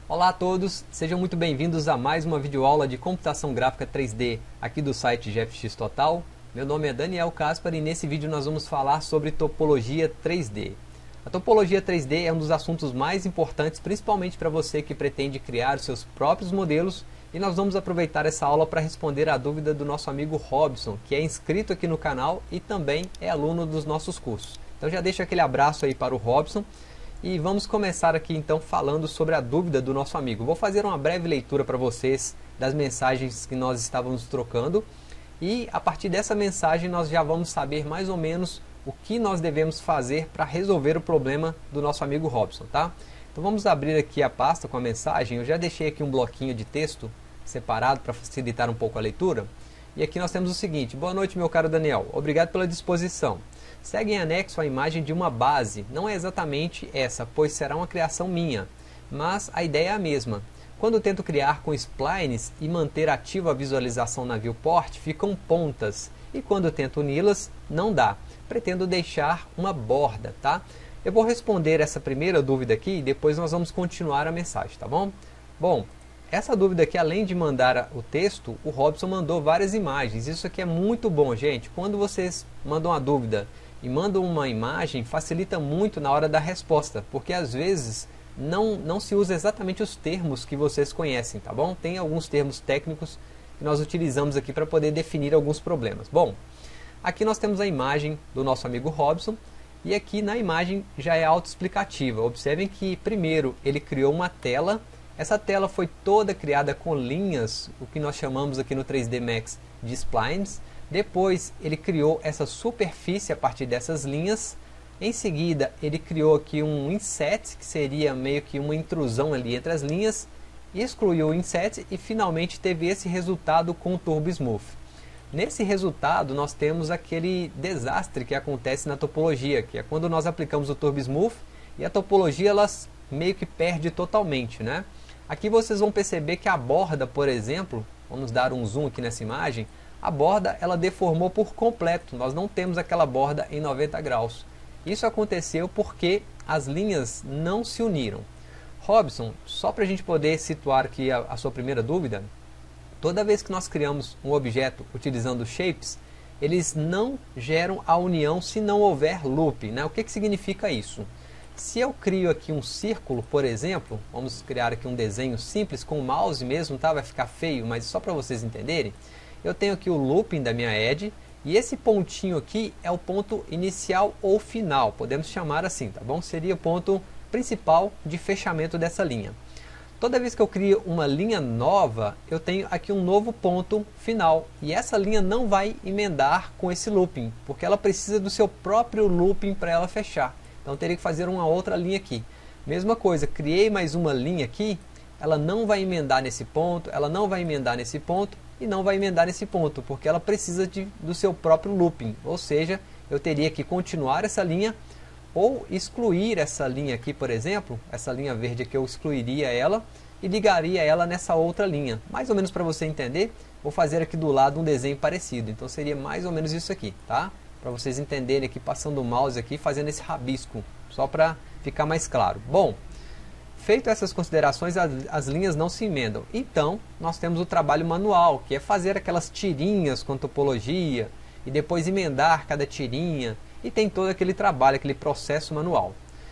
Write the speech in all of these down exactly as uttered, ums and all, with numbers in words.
Olá a todos, sejam muito bem-vindos a mais uma videoaula de computação gráfica três D aqui do site G F X Total. Meu nome é Daniel Caspar e nesse vídeo nós vamos falar sobre topologia três D. A topologia três D é um dos assuntos mais importantes, principalmente para você que pretende criar os seus próprios modelos, e nós vamos aproveitar essa aula para responder a dúvida do nosso amigo Robson, que é inscrito aqui no canal e também é aluno dos nossos cursos. Então já deixo aquele abraço aí para o Robson. E vamos começar aqui então falando sobre a dúvida do nosso amigo. Vou fazer uma breve leitura para vocês das mensagens que nós estávamos trocando. E a partir dessa mensagem nós já vamos saber mais ou menos o que nós devemos fazer para resolver o problema do nosso amigo Robson, tá? Então vamos abrir aqui a pasta com a mensagem. Eu já deixei aqui um bloquinho de texto separado para facilitar um pouco a leitura. E aqui nós temos o seguinte: boa noite, meu caro Daniel, obrigado pela disposição. Segue em anexo a imagem de uma base, não é exatamente essa, pois será uma criação minha, mas a ideia é a mesma. Quando tento criar com splines e manter ativa a visualização na viewport, ficam pontas, e quando tento uni-las, não dá. Pretendo deixar uma borda, tá? Eu vou responder essa primeira dúvida aqui e depois nós vamos continuar a mensagem, tá bom? Bom, essa dúvida aqui, além de mandar o texto, o Robson mandou várias imagens. Isso aqui é muito bom, gente. Quando vocês mandam uma dúvida e mandam uma imagem, facilita muito na hora da resposta, porque às vezes não, não se usa exatamente os termos que vocês conhecem, tá bom? Tem alguns termos técnicos que nós utilizamos aqui para poder definir alguns problemas. Bom, aqui nós temos a imagem do nosso amigo Robson, e aqui na imagem já é autoexplicativa. Observem que primeiro ele criou uma tela. Essa tela foi toda criada com linhas, o que nós chamamos aqui no três D Max de splines. Depois ele criou essa superfície a partir dessas linhas. Em seguida ele criou aqui um inset, que seria meio que uma intrusão ali entre as linhas. Excluiu o inset e finalmente teve esse resultado com o Turbo Smooth. Nesse resultado nós temos aquele desastre que acontece na topologia, que é quando nós aplicamos o Turbo Smooth e a topologia ela meio que perde totalmente, né? Aqui vocês vão perceber que a borda, por exemplo, vamos dar um zoom aqui nessa imagem, a borda ela deformou por completo, nós não temos aquela borda em noventa graus. Isso aconteceu porque as linhas não se uniram. Robson, só para a gente poder situar aqui a, a sua primeira dúvida, toda vez que nós criamos um objeto utilizando shapes, eles não geram a união se não houver loop, né? O que, que significa isso? Se eu crio aqui um círculo, por exemplo, vamos criar aqui um desenho simples com o mouse mesmo, tá? Vai ficar feio, mas só para vocês entenderem. Eu tenho aqui o looping da minha edge, e esse pontinho aqui é o ponto inicial ou final, podemos chamar assim, tá bom? Seria o ponto principal de fechamento dessa linha. Toda vez que eu crio uma linha nova, eu tenho aqui um novo ponto final, e essa linha não vai emendar com esse looping, porque ela precisa do seu próprio looping para ela fechar. Então eu teria que fazer uma outra linha aqui. Mesma coisa, criei mais uma linha aqui, ela não vai emendar nesse ponto, ela não vai emendar nesse ponto e não vai emendar nesse ponto, porque ela precisa de, do seu próprio looping. Ou seja, eu teria que continuar essa linha ou excluir essa linha aqui, por exemplo, essa linha verde aqui eu excluiria ela e ligaria ela nessa outra linha. Mais ou menos para você entender, vou fazer aqui do lado um desenho parecido. Então seria mais ou menos isso aqui, tá? Para vocês entenderem aqui, passando o mouse aqui, fazendo esse rabisco, só para ficar mais claro. Bom, feito essas considerações, as, as linhas não se emendam. Então, nós temos o trabalho manual, que é fazer aquelas tirinhas com topologia, e depois emendar cada tirinha, e tem todo aquele trabalho, aquele processo manual.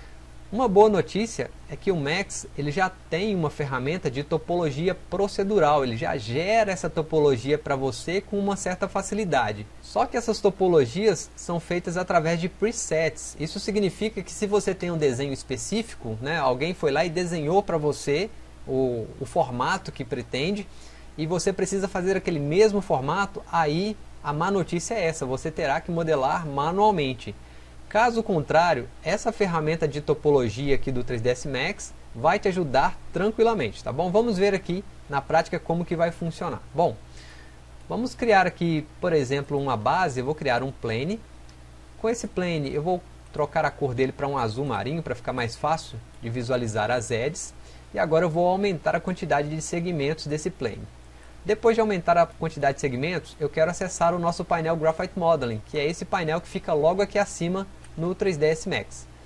Uma boa notícia é que o Max ele já tem uma ferramenta de topologia procedural, ele já gera essa topologia para você com uma certa facilidade. Só que essas topologias são feitas através de presets. Isso significa que se você tem um desenho específico, né, alguém foi lá e desenhou para você o, o formato que pretende, e você precisa fazer aquele mesmo formato, aí a má notícia é essa, você terá que modelar manualmente. Caso contrário, essa ferramenta de topologia aqui do três D S Max vai te ajudar tranquilamente, tá bom? Vamos ver aqui na prática como que vai funcionar. Bom, vamos criar aqui, por exemplo, uma base. Eu vou criar um plane. Com esse plane eu vou trocar a cor dele para um azul marinho para ficar mais fácil de visualizar as edges. E agora eu vou aumentar a quantidade de segmentos desse plane. Depois de aumentar a quantidade de segmentos, eu quero acessar o nosso painel Graphite Modeling, que é esse painel que fica logo aqui acima no três D S Max.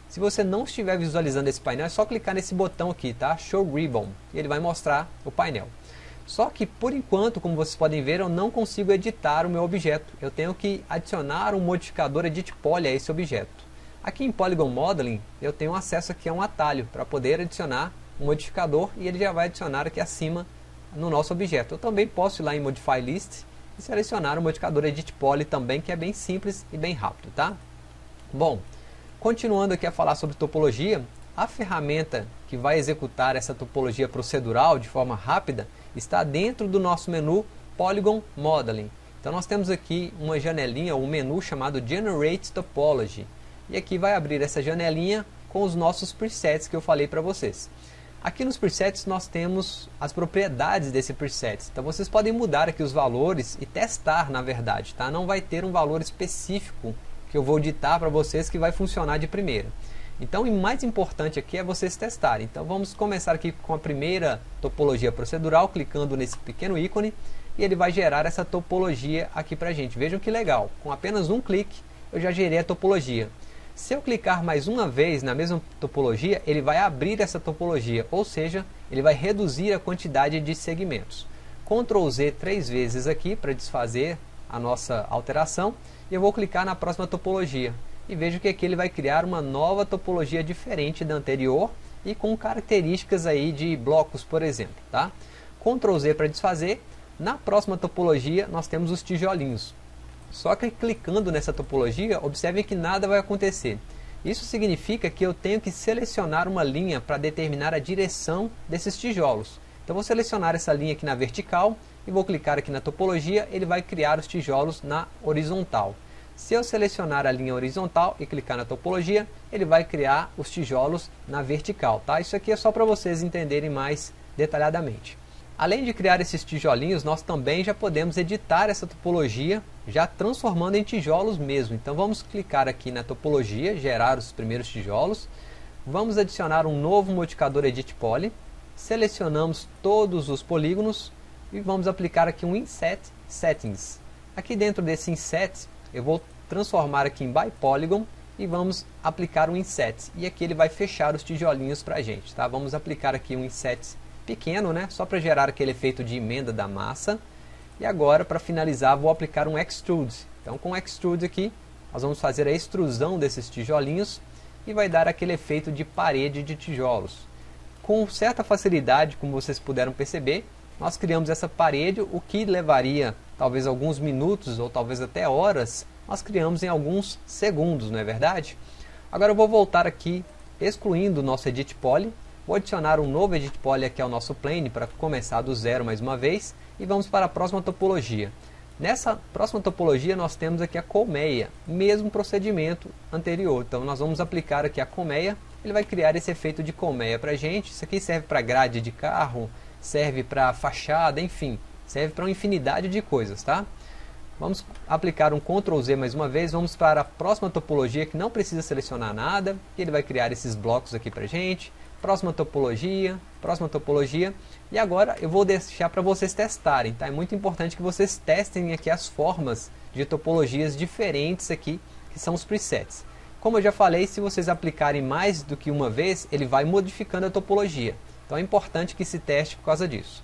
Se você não estiver visualizando esse painel, é só clicar nesse botão aqui, tá? Show Ribbon, e ele vai mostrar o painel. Só que, por enquanto, como vocês podem ver, eu não consigo editar o meu objeto. Eu tenho que adicionar um modificador Edit Poly a esse objeto. Aqui em Polygon Modeling, eu tenho acesso aqui a um atalho para poder adicionar um modificador e ele já vai adicionar aqui acima no nosso objeto. Eu também posso ir lá em Modify List e selecionar o modificador Edit Poly também, que é bem simples e bem rápido, tá? Bom, continuando aqui a falar sobre topologia, a ferramenta que vai executar essa topologia procedural de forma rápida está dentro do nosso menu Polygon Modeling. Então nós temos aqui uma janelinha, um menu chamado Generate Topology. E aqui vai abrir essa janelinha com os nossos presets que eu falei para vocês. Aqui nos presets nós temos as propriedades desse preset. Então vocês podem mudar aqui os valores e testar, na verdade, tá? Não vai ter um valor específico que eu vou ditar para vocês que vai funcionar de primeira. Então o mais importante aqui é vocês testarem. Então vamos começar aqui com a primeira topologia procedural, clicando nesse pequeno ícone, e ele vai gerar essa topologia aqui para a gente. Vejam que legal, com apenas um clique eu já gerei a topologia. Se eu clicar mais uma vez na mesma topologia, ele vai abrir essa topologia, ou seja, ele vai reduzir a quantidade de segmentos. control Z três vezes aqui para desfazer a nossa alteração, e eu vou clicar na próxima topologia. E vejo que aqui ele vai criar uma nova topologia diferente da anterior e com características aí de blocos, por exemplo, tá? control Z para desfazer. Na próxima topologia nós temos os tijolinhos. Só que clicando nessa topologia, observe que nada vai acontecer. Isso significa que eu tenho que selecionar uma linha para determinar a direção desses tijolos. Então vou selecionar essa linha aqui na vertical e vou clicar aqui na topologia, ele vai criar os tijolos na horizontal. Se eu selecionar a linha horizontal e clicar na topologia, ele vai criar os tijolos na vertical, tá? Isso aqui é só para vocês entenderem mais detalhadamente. Além de criar esses tijolinhos, nós também já podemos editar essa topologia, já transformando em tijolos mesmo. Então vamos clicar aqui na topologia, gerar os primeiros tijolos. Vamos adicionar um novo modificador Edit Poly. Selecionamos todos os polígonos e vamos aplicar aqui um Inset Settings. Aqui dentro desse Inset, eu vou transformar aqui em By Polygon e vamos aplicar um Inset. E aqui ele vai fechar os tijolinhos para a gente, tá? Vamos aplicar aqui um Inset pequeno, né? Só para gerar aquele efeito de emenda da massa. E agora, para finalizar, vou aplicar um Extrude. Então com o Extrude aqui, nós vamos fazer a extrusão desses tijolinhos e vai dar aquele efeito de parede de tijolos. Com certa facilidade, como vocês puderam perceber, nós criamos essa parede, o que levaria talvez alguns minutos ou talvez até horas, nós criamos em alguns segundos, não é verdade? Agora eu vou voltar aqui, excluindo o nosso Edit Poly. Vou adicionar um novo Edit Poly aqui ao nosso plane para começar do zero mais uma vez. E vamos para a próxima topologia. Nessa próxima topologia nós temos aqui a colmeia, mesmo procedimento anterior. Então nós vamos aplicar aqui a colmeia, ele vai criar esse efeito de colmeia para a gente. Isso aqui serve para grade de carro, serve para fachada, enfim, serve para uma infinidade de coisas, tá? Vamos aplicar um control Z mais uma vez, vamos para a próxima topologia que não precisa selecionar nada, e ele vai criar esses blocos aqui para a gente. Próxima topologia, próxima topologia, e agora eu vou deixar para vocês testarem, tá? É muito importante que vocês testem aqui as formas de topologias diferentes aqui, que são os presets. Como eu já falei, se vocês aplicarem mais do que uma vez, ele vai modificando a topologia. Então é importante que se teste por causa disso.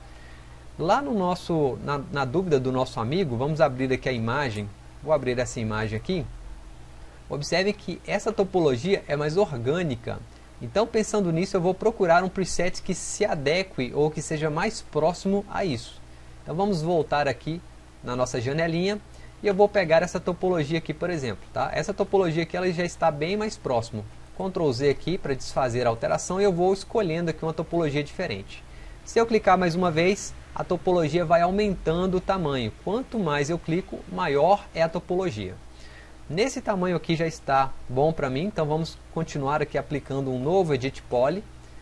Lá no nosso, na, na dúvida do nosso amigo, vamos abrir aqui a imagem, vou abrir essa imagem aqui. Observe que essa topologia é mais orgânica. Então, pensando nisso, eu vou procurar um preset que se adeque ou que seja mais próximo a isso. Então, vamos voltar aqui na nossa janelinha e eu vou pegar essa topologia aqui, por exemplo. Tá? Essa topologia aqui ela já está bem mais próximo. control Z aqui para desfazer a alteração e eu vou escolhendo aqui uma topologia diferente. Se eu clicar mais uma vez, a topologia vai aumentando o tamanho. Quanto mais eu clico, maior é a topologia. Nesse tamanho aqui já está bom para mim, então vamos continuar aqui aplicando um novo Edit Poly.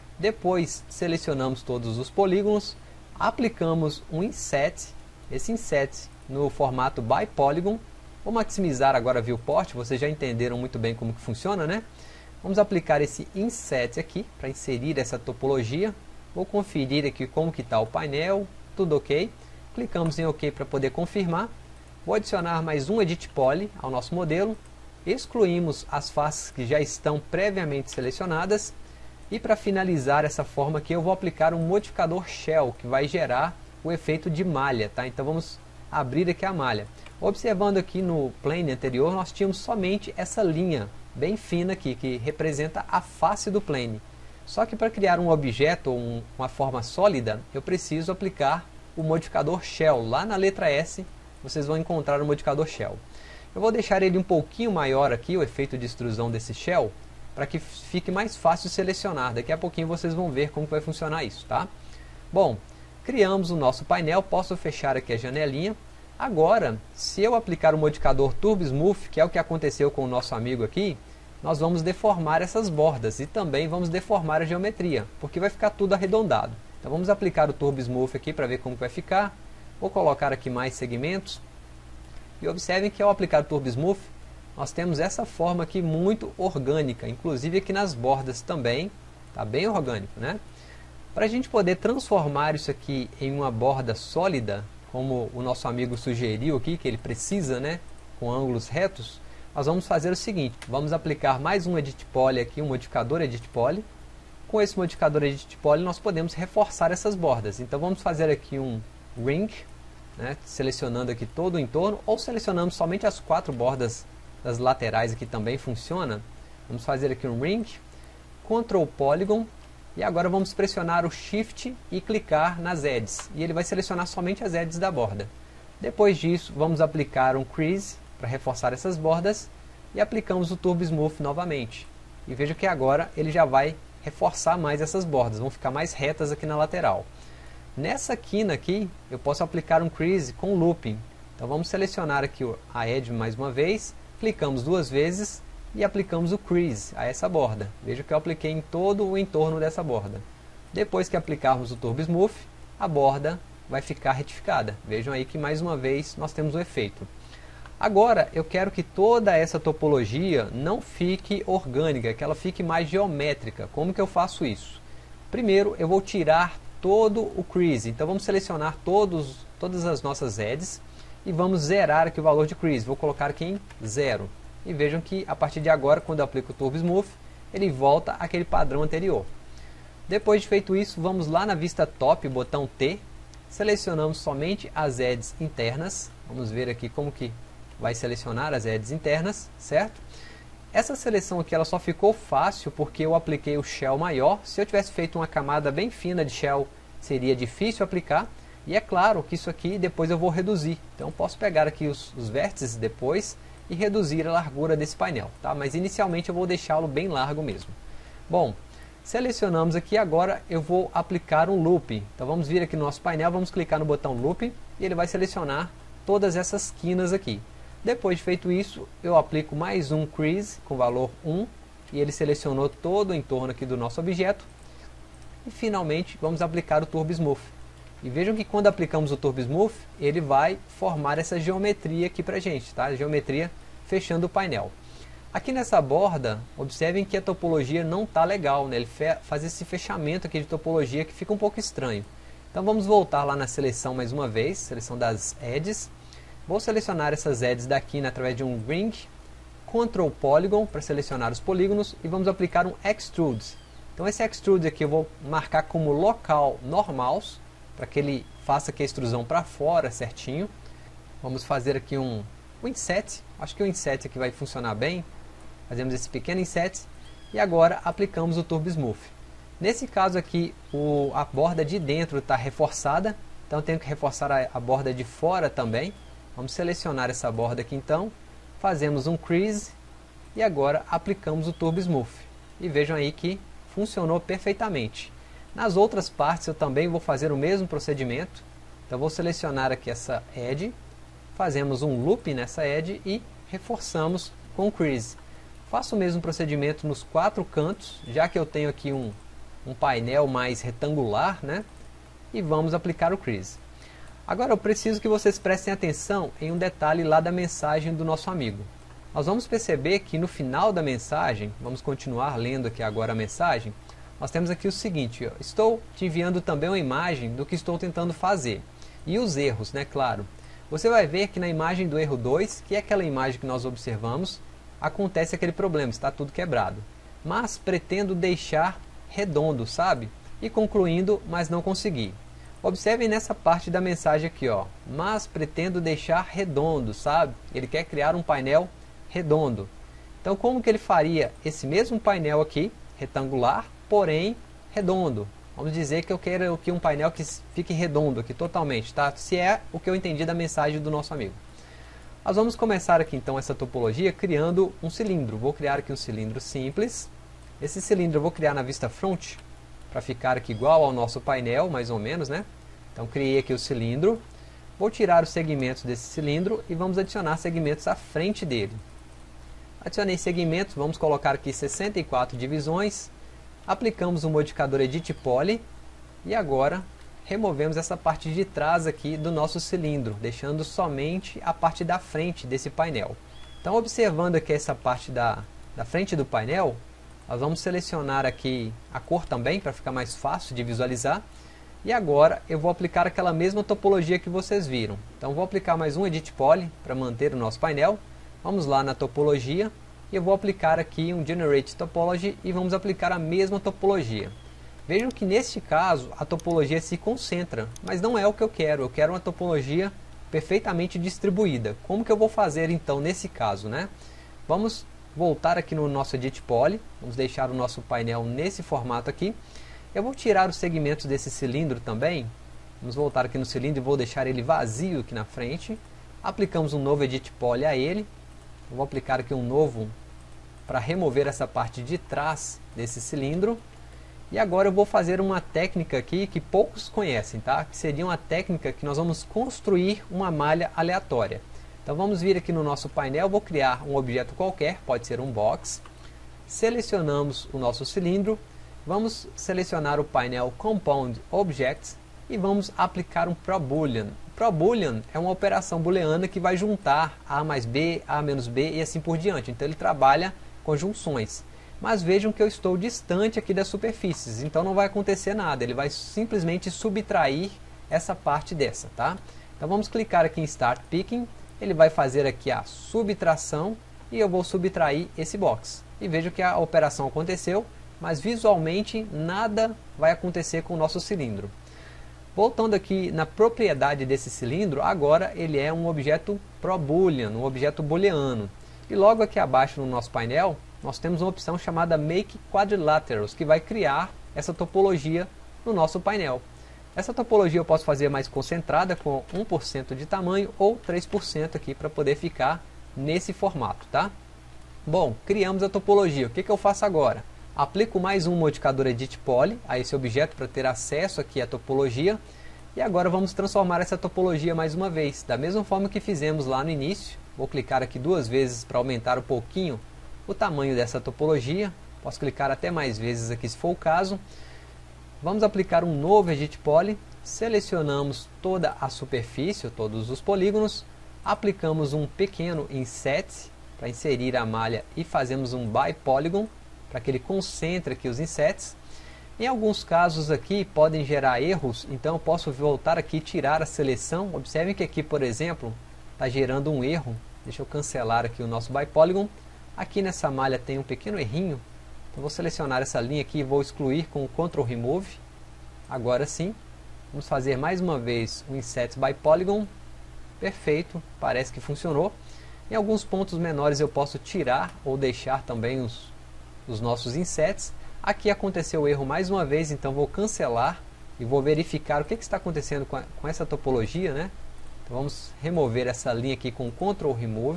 Depois selecionamos todos os polígonos, aplicamos um Inset, esse Inset no formato By Polygon. Vou maximizar agora a Viewport, vocês já entenderam muito bem como que funciona, né? Vamos aplicar esse Inset aqui para inserir essa topologia. Vou conferir aqui como que está o painel, tudo ok. Clicamos em OK para poder confirmar. Vou adicionar mais um Edit Poly ao nosso modelo. excluímos as faces que já estão previamente selecionadas e para finalizar essa forma aqui eu vou aplicar um modificador Shell que vai gerar o efeito de malha, tá? Então vamos abrir aqui a malha. Observando aqui no plane anterior nós tínhamos somente essa linha bem fina aqui que representa a face do plane. Só que para criar um objeto ou um, uma forma sólida eu preciso aplicar o modificador Shell. Lá na letra S vocês vão encontrar o modificador Shell. Eu vou deixar ele um pouquinho maior aqui, o efeito de extrusão desse Shell, para que fique mais fácil de selecionar. Daqui a pouquinho vocês vão ver como vai funcionar isso, tá? Bom, criamos o nosso painel, posso fechar aqui a janelinha. Agora, se eu aplicar o modificador Turbo Smooth, que é o que aconteceu com o nosso amigo aqui, nós vamos deformar essas bordas e também vamos deformar a geometria, porque vai ficar tudo arredondado. Então vamos aplicar o Turbo Smooth aqui para ver como vai ficar. Vou colocar aqui mais segmentos. E observem que ao aplicar o Turbo Smooth, nós temos essa forma aqui muito orgânica, inclusive aqui nas bordas também, está bem orgânico, né? Para a gente poder transformar isso aqui em uma borda sólida, como o nosso amigo sugeriu aqui, que ele precisa, né, com ângulos retos, nós vamos fazer o seguinte, vamos aplicar mais um Edit Poly aqui, um modificador Edit Poly. Com esse modificador Edit Poly nós podemos reforçar essas bordas, então vamos fazer aqui um Ring, né, selecionando aqui todo o entorno, ou selecionamos somente as quatro bordas das laterais aqui também funciona. Vamos fazer aqui um Ring, Ctrl Polygon, e agora vamos pressionar o Shift e clicar nas edges, e ele vai selecionar somente as edges da borda. Depois disso vamos aplicar um Crease para reforçar essas bordas, e aplicamos o Turbo Smooth novamente. E veja que agora ele já vai reforçar mais essas bordas, vão ficar mais retas aqui na lateral. Nessa quina aqui, eu posso aplicar um Crease com Looping. Então vamos selecionar aqui a Edge mais uma vez, clicamos duas vezes e aplicamos o Crease a essa borda. Veja que eu apliquei em todo o entorno dessa borda. Depois que aplicarmos o Turbo Smooth, a borda vai ficar retificada. Vejam aí que mais uma vez nós temos o efeito. Agora eu quero que toda essa topologia não fique orgânica, que ela fique mais geométrica. Como que eu faço isso? Primeiro eu vou tirar todo o Crease, então vamos selecionar todos, todas as nossas edges e vamos zerar aqui o valor de Crease, vou colocar aqui em zero. E vejam que a partir de agora, quando eu aplico o Turbo Smooth, ele volta àquele padrão anterior. Depois de feito isso, vamos lá na vista top, botão T, selecionamos somente as edges internas, vamos ver aqui como que vai selecionar as edges internas, certo? Essa seleção aqui ela só ficou fácil porque eu apliquei o Shell maior. Se eu tivesse feito uma camada bem fina de Shell, seria difícil aplicar. E é claro que isso aqui depois eu vou reduzir. Então posso pegar aqui os, os vértices depois e reduzir a largura desse painel, tá? Mas inicialmente eu vou deixá-lo bem largo mesmo. Bom, selecionamos aqui, agora eu vou aplicar um Loop. Então vamos vir aqui no nosso painel, vamos clicar no botão Loop e ele vai selecionar todas essas quinas aqui. Depois de feito isso, eu aplico mais um Crease com valor um e ele selecionou todo o entorno aqui do nosso objeto. E finalmente vamos aplicar o Turbo Smooth. E vejam que quando aplicamos o Turbo Smooth, ele vai formar essa geometria aqui pra gente, tá? A geometria fechando o painel. Aqui nessa borda, observem que a topologia não está legal, né? Ele faz esse fechamento aqui de topologia que fica um pouco estranho. Então vamos voltar lá na seleção mais uma vez, seleção das edges. Vou selecionar essas edges daqui né, através de um Ring, Ctrl Polygon para selecionar os polígonos e vamos aplicar um Extrude. Então esse Extrude aqui eu vou marcar como local normals, para que ele faça aqui a extrusão para fora certinho. Vamos fazer aqui um, um inset, acho que o inset aqui vai funcionar bem. Fazemos esse pequeno inset e agora aplicamos o Turbo Smooth. Nesse caso aqui o, a borda de dentro está reforçada, então eu tenho que reforçar a, a borda de fora também. Vamos selecionar essa borda aqui então, fazemos um Crease e agora aplicamos o Turbo Smooth. E vejam aí que funcionou perfeitamente. Nas outras partes eu também vou fazer o mesmo procedimento. Então vou selecionar aqui essa edge, fazemos um loop nessa edge e reforçamos com o Crease. Faço o mesmo procedimento nos quatro cantos, já que eu tenho aqui um, um painel mais retangular, né? E vamos aplicar o Crease. Agora eu preciso que vocês prestem atenção em um detalhe lá da mensagem do nosso amigo. Nós vamos perceber que no final da mensagem, vamos continuar lendo aqui agora a mensagem, nós temos aqui o seguinte, ó, estou te enviando também uma imagem do que estou tentando fazer. E os erros, né, claro. Você vai ver que na imagem do erro dois, que é aquela imagem que nós observamos, acontece aquele problema, está tudo quebrado. Mas pretendo deixar redondo, sabe? E concluindo, mas não consegui. Observem nessa parte da mensagem aqui, ó. Mas pretendo deixar redondo, sabe? Ele quer criar um painel redondo. Então, como que ele faria esse mesmo painel aqui, retangular, porém redondo? Vamos dizer que eu quero aqui um painel que fique redondo aqui totalmente, tá? Se é o que eu entendi da mensagem do nosso amigo. Nós vamos começar aqui então essa topologia criando um cilindro. Vou criar aqui um cilindro simples. Esse cilindro eu vou criar na vista front, para ficar aqui igual ao nosso painel, mais ou menos, né? Então criei aqui o cilindro. Vou tirar os segmentos desse cilindro e vamos adicionar segmentos à frente dele. Adicionei segmentos, vamos colocar aqui sessenta e quatro divisões. Aplicamos o modificador Edit Poly e agora removemos essa parte de trás aqui do nosso cilindro, deixando somente a parte da frente desse painel. Então, observando aqui essa parte da, da frente do painel, nós vamos selecionar aqui a cor também, para ficar mais fácil de visualizar. E agora eu vou aplicar aquela mesma topologia que vocês viram. Então, vou aplicar mais um Edit Poly para manter o nosso painel. Vamos lá na topologia. E eu vou aplicar aqui um Generate Topology e vamos aplicar a mesma topologia. Vejam que neste caso a topologia se concentra, mas não é o que eu quero. Eu quero uma topologia perfeitamente distribuída. Como que eu vou fazer então nesse caso, né? Vamos voltar aqui no nosso Edit Poly, vamos deixar o nosso painel nesse formato aqui. Eu vou tirar os segmentos desse cilindro também. Vamos voltar aqui no cilindro e vou deixar ele vazio aqui na frente. Aplicamos um novo Edit Poly a ele. Eu vou aplicar aqui um novo para remover essa parte de trás desse cilindro. E agora eu vou fazer uma técnica aqui que poucos conhecem, tá? Que seria uma técnica que nós vamos construir uma malha aleatória. Então vamos vir aqui no nosso painel, vou criar um objeto qualquer, pode ser um box. Selecionamos o nosso cilindro, vamos selecionar o painel Compound Objects e vamos aplicar um ProBoolean. ProBoolean é uma operação booleana que vai juntar A mais B, A menos B e assim por diante. Então ele trabalha com junções. Mas vejam que eu estou distante aqui das superfícies, então não vai acontecer nada. Ele vai simplesmente subtrair essa parte dessa, tá? Então vamos clicar aqui em Start Picking. Ele vai fazer aqui a subtração e eu vou subtrair esse box. E vejo que a operação aconteceu, mas visualmente nada vai acontecer com o nosso cilindro. Voltando aqui na propriedade desse cilindro, agora ele é um objeto ProBoolean, um objeto booleano. E logo aqui abaixo no nosso painel, nós temos uma opção chamada Make Quadrilaterals, que vai criar essa topologia no nosso painel. Essa topologia eu posso fazer mais concentrada, com um por cento de tamanho ou três por cento aqui, para poder ficar nesse formato, tá? Bom, criamos a topologia. O que, que eu faço agora? Aplico mais um modificador Edit Poly a esse objeto para ter acesso aqui à topologia. E agora vamos transformar essa topologia mais uma vez, da mesma forma que fizemos lá no início. Vou clicar aqui duas vezes para aumentar um pouquinho o tamanho dessa topologia. Posso clicar até mais vezes aqui se for o caso. Vamos aplicar um novo Edit Poly. Selecionamos toda a superfície, todos os polígonos. Aplicamos um pequeno Inset para inserir a malha e fazemos um By Polygon para que ele concentre aqui os insets. Em alguns casos aqui podem gerar erros, então eu posso voltar aqui e tirar a seleção. Observem que aqui, por exemplo, está gerando um erro. Deixa eu cancelar aqui o nosso By Polygon. Aqui nessa malha tem um pequeno errinho. Então vou selecionar essa linha aqui e vou excluir com o Ctrl Remove. Agora sim. Vamos fazer mais uma vez o Inset By Polygon. Perfeito, parece que funcionou. Em alguns pontos menores eu posso tirar ou deixar também os, os nossos insets. Aqui aconteceu o erro mais uma vez, então vou cancelar e vou verificar o que, que está acontecendo com, a, com essa topologia, né? Então vamos remover essa linha aqui com Ctrl Remove.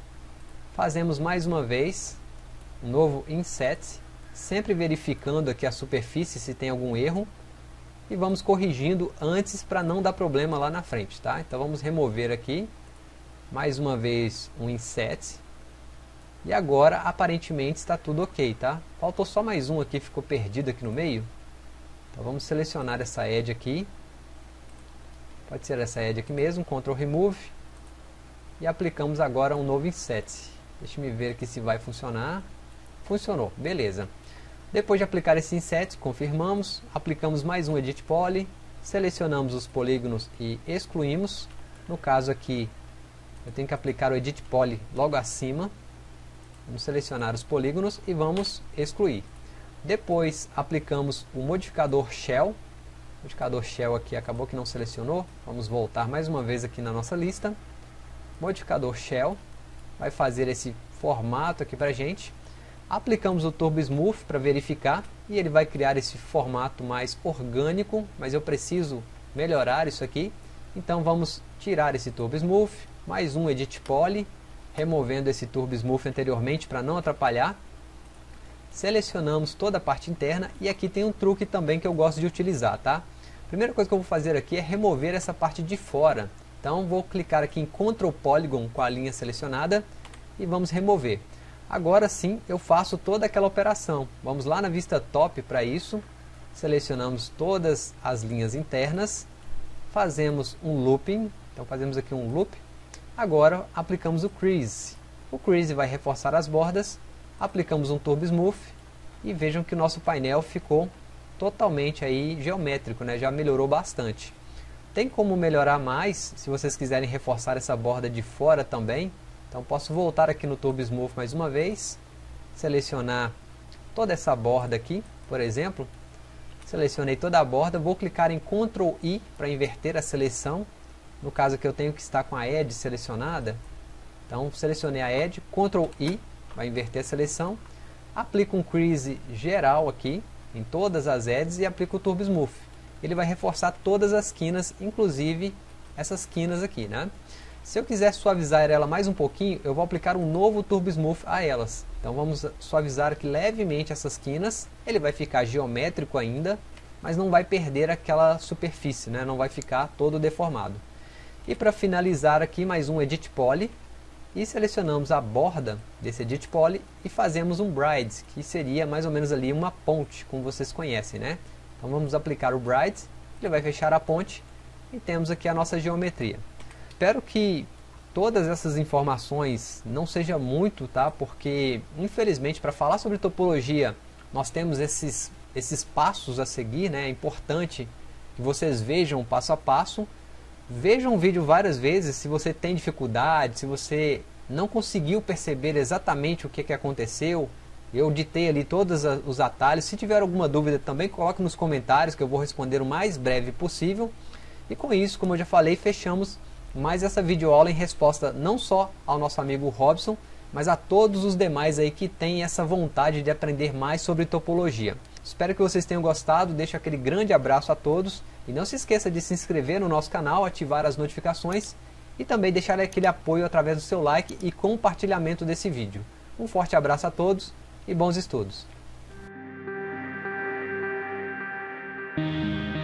Fazemos mais uma vez um novo Inset, sempre verificando aqui a superfície se tem algum erro. E vamos corrigindo antes para não dar problema lá na frente, tá? Então vamos remover aqui, mais uma vez um Inset. E agora aparentemente está tudo ok, tá? Faltou só mais um aqui, ficou perdido aqui no meio. Então vamos selecionar essa edge aqui. Pode ser essa edge aqui mesmo, Ctrl Remove. E aplicamos agora um novo Inset. Deixa eu ver aqui se vai funcionar. Funcionou, beleza. Depois de aplicar esse Inset, confirmamos, aplicamos mais um Edit Poly, selecionamos os polígonos e excluímos. No caso aqui, eu tenho que aplicar o Edit Poly logo acima. Vamos selecionar os polígonos e vamos excluir. Depois aplicamos o modificador Shell. O modificador Shell aqui acabou que não selecionou. Vamos voltar mais uma vez aqui na nossa lista. Modificador Shell vai fazer esse formato aqui para a gente. Aplicamos o Turbo Smooth para verificar e ele vai criar esse formato mais orgânico, mas eu preciso melhorar isso aqui. Então vamos tirar esse Turbo Smooth, mais um Edit Poly, removendo esse Turbo Smooth anteriormente para não atrapalhar. Selecionamos toda a parte interna e aqui tem um truque também que eu gosto de utilizar, tá? A primeira coisa que eu vou fazer aqui é remover essa parte de fora. Então vou clicar aqui em Control Polygon com a linha selecionada e vamos remover. Agora sim eu faço toda aquela operação. Vamos lá na vista top para isso. Selecionamos todas as linhas internas. Fazemos um looping. Então fazemos aqui um loop. Agora aplicamos o Crease. O Crease vai reforçar as bordas. Aplicamos um Turbo Smooth. E vejam que o nosso painel ficou totalmente aí geométrico, né? Já melhorou bastante. Tem como melhorar mais se vocês quiserem reforçar essa borda de fora também. Então posso voltar aqui no Turbo Smooth mais uma vez, selecionar toda essa borda aqui, por exemplo. Selecionei toda a borda, vou clicar em Control I para inverter a seleção. No caso aqui eu tenho que estar com a Edge selecionada. Então selecionei a Edge, Control I, vai inverter a seleção. Aplico um Crease geral aqui, em todas as edges, e aplico o Turbo Smooth. Ele vai reforçar todas as quinas, inclusive essas quinas aqui, né? Se eu quiser suavizar ela mais um pouquinho, eu vou aplicar um novo Turbo Smooth a elas. Então vamos suavizar aqui levemente essas quinas. Ele vai ficar geométrico ainda, mas não vai perder aquela superfície, né? Não vai ficar todo deformado. E para finalizar aqui, mais um Edit Poly. E selecionamos a borda desse Edit Poly e fazemos um Bride, que seria mais ou menos ali uma ponte, como vocês conhecem, né? Então vamos aplicar o Bride, ele vai fechar a ponte e temos aqui a nossa geometria. Espero que todas essas informações não seja muito, tá? Porque infelizmente para falar sobre topologia nós temos esses, esses passos a seguir, né? É importante que vocês vejam passo a passo. Vejam o vídeo várias vezes se você tem dificuldade, se você não conseguiu perceber exatamente o que, que aconteceu. Eu ditei ali todos os atalhos. Se tiver alguma dúvida também, coloque nos comentários que eu vou responder o mais breve possível. E com isso, como eu já falei, fechamos mais essa videoaula em resposta não só ao nosso amigo Robson, mas a todos os demais aí que têm essa vontade de aprender mais sobre topologia. Espero que vocês tenham gostado, deixo aquele grande abraço a todos e não se esqueça de se inscrever no nosso canal, ativar as notificações e também deixar aquele apoio através do seu like e compartilhamento desse vídeo. Um forte abraço a todos e bons estudos!